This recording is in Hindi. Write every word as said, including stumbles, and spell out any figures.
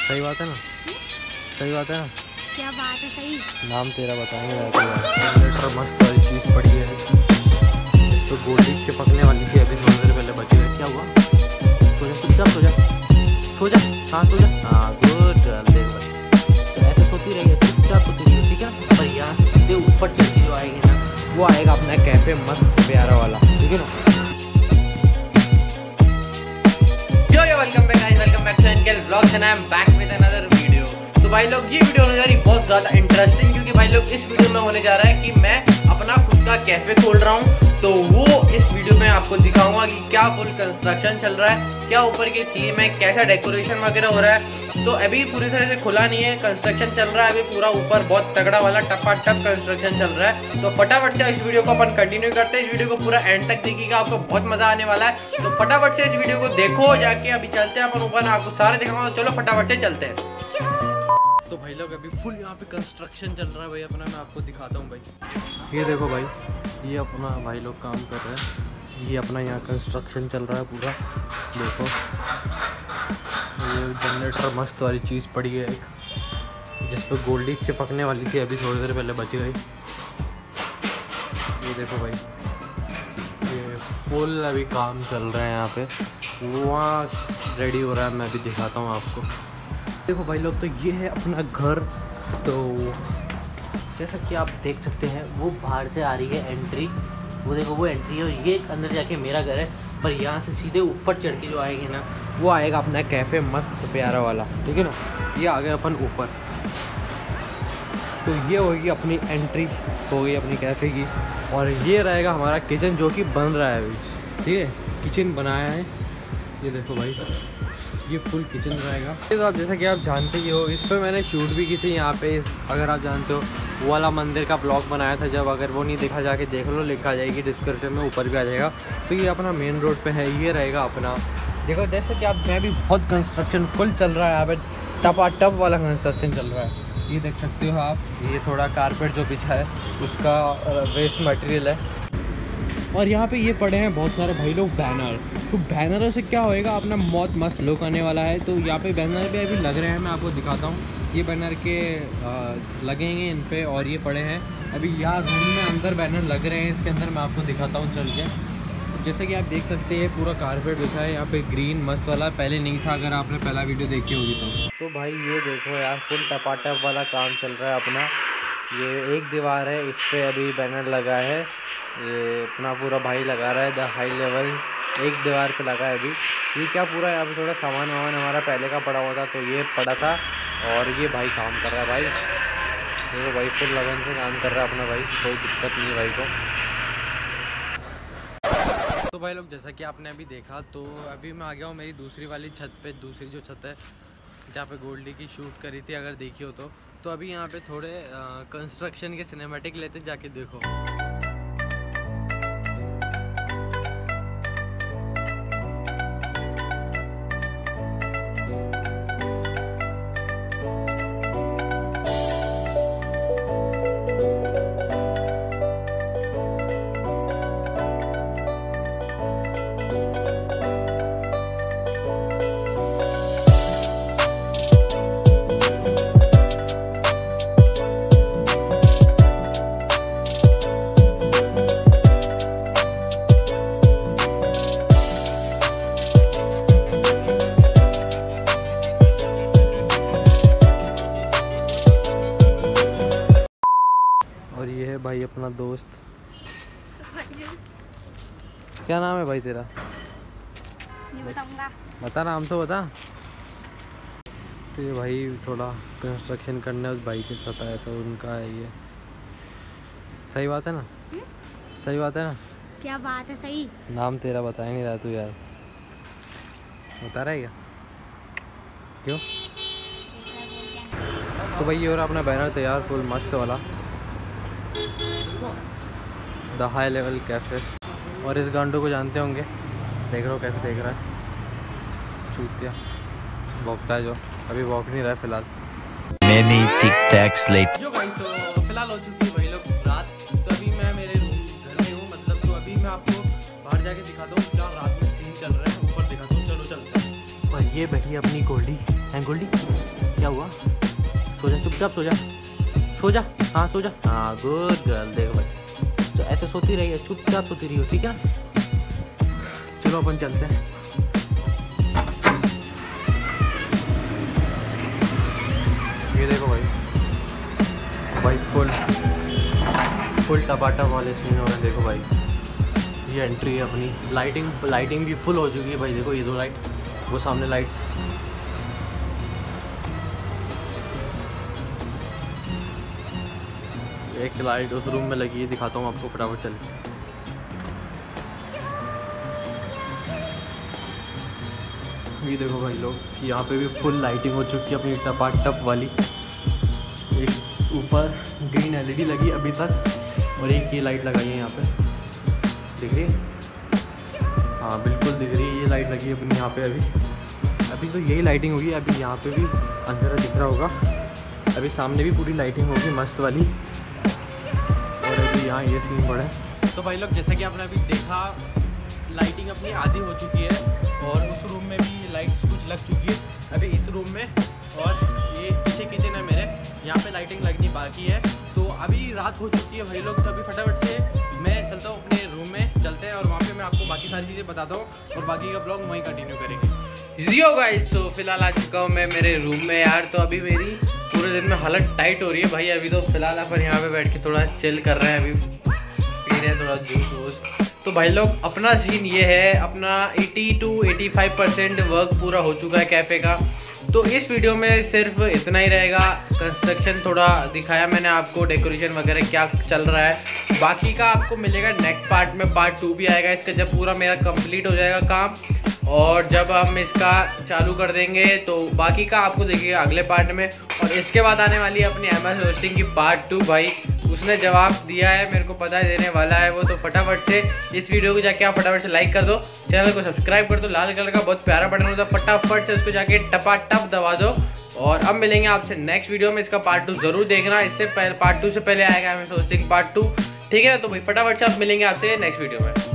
सही बात है ना, सही बात है ना। क्या बात है? सही नाम तेरा बताएंगे जनरेटर मस्त वाली चीज़ पड़ी है तो गोली चिपकने वाली थी अभी थोड़ी देर पहले बची है। क्या हुआ? सो जा चुपचाप, सो जा सो जा हाँ सो जा हाँ गुड। देख भाई तो ऐसे सोती रहेगी, चुपचाप सोती रहेगी, ठीक है। पर यहाँ से सीधे ऊपर चढ़ के जो आएगी ना वो आएगा अपना कैफे मस्त प्यारा वाला, ठीक है ना। Welcome back guys, welcome back to NKL vlogs and I am back with another video. तो भाई लोग ये वीडियो होने जा रही है बहुत ज़्यादा इंटरेस्टिंग, क्योंकि भाई लोग इस वीडियो में होने जा रहा है कि मैं अपना खुद का कैफे खोल रहा हूँ। तो वो इस वीडियो में आपको दिखाऊंगा कि क्या फुल कंस्ट्रक्शन चल रहा है, क्या ऊपर की थीम है, कैसा डेकोरेशन वगैरह हो रहा है। तो अभी पूरी तरह से खुला नहीं है, कंस्ट्रक्शन चल रहा है अभी पूरा, ऊपर बहुत तगड़ा वाला टपा टप कंस्ट्रक्शन चल रहा है। तो फटाफट से इस वीडियो को अपन कंटिन्यू करते हैं। इस वीडियो को पूरा एंड तक देखिएगा, आपको बहुत मजा आने वाला है। तो फटाफट से इस वीडियो को देखो जाके। अभी चलते हैं अपन ऊपर, आपको सारे दिखाऊंगा। तो चलो फटाफट से चलते हैं। तो भाई लोग अभी फुल यहाँ पे कंस्ट्रक्शन चल रहा है भाई अपना, मैं आपको दिखाता हूँ भाई। ये देखो भाई, ये अपना भाई लोग काम कर रहे हैं, ये अपना यहाँ कंस्ट्रक्शन चल रहा है पूरा। देखो ये जनरेटर मस्त वाली चीज़ पड़ी है एक, जिस पर गोल्डी चिपकने वाली थी अभी थोड़ी देर पहले बच गई। ये देखो भाई, ये फुल अभी काम चल रहा है यहाँ पे, वहाँ रेडी हो रहा है, मैं भी दिखाता हूँ आपको। देखो भाई लोग, तो ये है अपना घर। तो जैसा कि आप देख सकते हैं वो बाहर से आ रही है एंट्री, वो देखो वो एंट्री है, और ये अंदर जाके मेरा घर है। पर यहाँ से सीधे ऊपर चढ़ के जो आएगी ना वो आएगा अपना कैफ़े मस्त प्यारा वाला, ठीक है ना। ये आ गए अपन ऊपर, तो ये होगी अपनी एंट्री हो गई अपनी कैफ़े की। और ये रहेगा हमारा किचन जो कि बन रहा है अभी, ठीक है। किचन बनाया है, ये देखो भाई, ये फुल किचन रहेगा। तो आप जैसा कि आप जानते ही हो, इस पर मैंने शूट भी की थी यहाँ पे, अगर आप जानते हो वो वाला मंदिर का ब्लॉग बनाया था जब, अगर वो नहीं देखा जाके देख लो, लिखा जाएगी डिस्क्रिप्शन में, ऊपर भी आ जाएगा। तो ये अपना मेन रोड पे है, ये रहेगा अपना। देखो जैसे कि आप, मैं भी बहुत कंस्ट्रक्शन फुल चल रहा है यहाँ पे, टपा टप वाला कंस्ट्रक्शन चल रहा है। ये देख सकते हो आप, ये थोड़ा कारपेट जो बिछा है उसका वेस्ट मटेरियल है। और यहाँ पे ये पड़े हैं बहुत सारे भाई लोग बैनर। तो बैनरों से क्या होएगा, अपना बहुत मस्त लुक आने वाला है। तो यहाँ पे बैनर भी अभी लग रहे हैं, मैं आपको दिखाता हूँ। ये बैनर के आ, लगेंगे इन पे, और ये पड़े हैं अभी यहाँ रूम में अंदर बैनर लग रहे हैं इसके अंदर, मैं आपको दिखाता हूँ चल के। जैसे कि आप देख सकते हैं पूरा कारपेट बिछा है यहाँ पे, ग्रीन मस्त वाला, पहले नहीं था अगर आपने पहला वीडियो देखी होगी तो। तो भाई ये देखो यार, फुल टपाटप वाला काम चल रहा है अपना। ये एक दीवार है, इस पर अभी बैनर लगा है, ये अपना पूरा भाई लगा रहा है द हाई लेवल। एक दीवार पे लगा है अभी। ये क्या पूरा यहाँ पे थोड़ा सामान वामान हमारा पहले का पड़ा हुआ था, तो ये पड़ा था, और ये भाई काम कर रहा है भाई। देखो भाई फुल लगन से काम कर रहा है अपना भाई, कोई दिक्कत नहीं है भाई को। तो भाई लोग जैसा कि आपने अभी देखा, तो अभी मैं आ गया हूँ मेरी दूसरी वाली छत पे, दूसरी जो छत है जहाँ पे गोल्डी की शूट करी थी, अगर देखी हो तो। तो अभी यहाँ पे थोड़े कंस्ट्रक्शन के सिनेमैटिक लेते, जाके देखो। और ये है भाई अपना दोस्त, क्या नाम है भाई तेरा? नहीं बताऊंगा। बता, नाम तो बता। तो ये भाई थोड़ा कंस्ट्रक्शन करने उस भाई के साथ आया, तो उनका है ये। सही बात है ना, हुँ? सही बात है ना। क्या बात है? सही नाम तेरा बता ही नहीं रहा तू यार, बता रहा है क्या? क्यों? तो भाई ये और अपना बैनर तैयार फुल मस्त वाला, द हाई लेवल कैफे। और इस गांडू को जानते होंगे, देख रहे हो कैसे देख रहा है, चूतिया भौंकता है जो, अभी भौंक नहीं रहा है फिलहाल। Many tic tacs later. जो गाइस, तो फिलहाल हो चुकी है भाई लोग रात। तो अभी मैं मेरे रूम घर में हूँ, मतलब। तो अभी मैं आपको बाहर जाके दिखाता हूँ क्या रात में सीन चल रहा है, ऊपर दिखाता हूँ, चलो चलते हैं। और ये बैठी अपनी गोल्डी है, गोल्डी क्या हुआ? सो जा, चुपचाप सो जा, सो जा, हाँ सो जा, हाँ गुड गर्ल। देखो भाई, तो ऐसे सोती रही है, चुपचाप सोती रही हो, ठीक है ना? चलो अपन चलते हैं। ये देखो भाई, भाई फुल फुल टपाटप वाले सीन हो रहे हैं। देखो भाई, ये एंट्री है अपनी। लाइटिंग लाइटिंग भी फुल हो चुकी है भाई। देखो ये दो लाइट, वो सामने लाइट्स। एक लाइट उस रूम में लगी है, दिखाता हूँ आपको फटाफट। चल ये देखो भाई लोग, यहाँ पे भी फुल लाइटिंग हो चुकी है अपनी टपाटप वाली। एक ऊपर ग्रीन एलईडी लगी अभी तक, और एक ये लाइट लगाई है यहाँ पे, दिख रही है? हाँ बिल्कुल दिख रही है, ये लाइट लगी है अपनी यहाँ पे। अभी अभी तो यही लाइटिंग होगी। अभी यहाँ पे भी अंधेरा दिख रहा होगा, अभी सामने भी पूरी लाइटिंग होगी मस्त वाली। और अभी यहाँ ये सीन बड़ा है। तो भाई लोग, जैसा कि आपने अभी देखा, लाइटिंग अपनी आधी हो चुकी है, और उस रूम में भी लाइट्स कुछ लग चुकी है अभी इस रूम में। और ये पीछे किचन है मेरे, यहाँ पे लाइटिंग लगनी बाकी है। तो अभी रात हो चुकी है भाई लोग, तो अभी फटाफट से मैं चलता हूँ अपने रूम में, चलते हैं और वहाँ पे मैं आपको बाकी सारी चीज़ें बताता हूँ, और बाकी का ब्लॉग वहीं कंटिन्यू करेंगे। जियो गाइस, सो फिलहाल आ चुका हूँ मैं मेरे रूम में यार। तो अभी मेरी पूरे दिन में हालत टाइट हो रही है भाई। अभी तो फिलहाल अपन यहाँ पे बैठ के थोड़ा चिल कर रहे हैं, अभी पी रहे हैं थोड़ा जूस वूस। तो भाई लोग, अपना सीन ये है, अपना अस्सी टू पचासी परसेंट वर्क पूरा हो चुका है कैफ़े का। तो इस वीडियो में सिर्फ इतना ही रहेगा। कंस्ट्रक्शन थोड़ा दिखाया मैंने आपको, डेकोरेशन वगैरह क्या चल रहा है। बाकी का आपको मिलेगा नेक्स्ट पार्ट में, पार्ट टू भी आएगा इसका, जब पूरा मेरा कंप्लीट हो जाएगा काम। और जब हम इसका चालू कर देंगे तो बाकी का आपको देखिएगा अगले पार्ट में। और इसके बाद आने वाली है अपनी एम एस होस्टिंग की पार्ट टू। भाई उसने जवाब दिया है, मेरे को पता है देने वाला है वो। तो फटाफट से इस वीडियो को जाके आप फटाफट से लाइक कर दो, चैनल को सब्सक्राइब कर दो। लाल कलर का बहुत प्यारा बटन होता है, फटाफट से उसको जाके टपा टप दबा दो। और अब मिलेंगे आपसे नेक्स्ट वीडियो में। इसका पार्ट टू जरूर देखना, इससे पहले पार्ट टू से पहले आएगा M S hosting part two, ठीक है ना? तो भाई फटाफट से आप मिलेंगे आपसे नेक्स्ट वीडियो में।